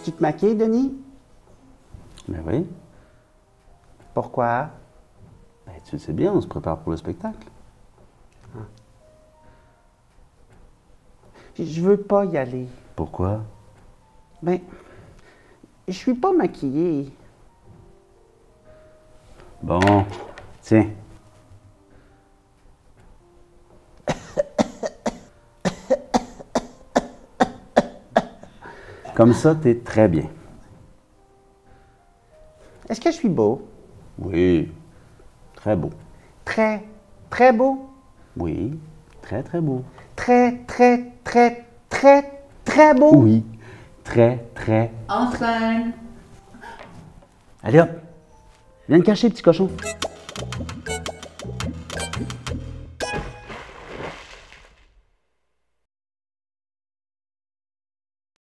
Viens-tu te maquiller, Denis? Ben oui. Pourquoi? Ben, tu le sais bien, on se prépare pour le spectacle. Je veux pas y aller. Pourquoi? Ben, je suis pas maquillée. Bon, tiens. Comme ça, t'es très bien. Est-ce que je suis beau? Oui, très beau. Très, très beau? Oui, très, très beau. Très, très, très, très, très beau? Oui, très, très... Enfin! Allez hop, viens te cacher, petit cochon.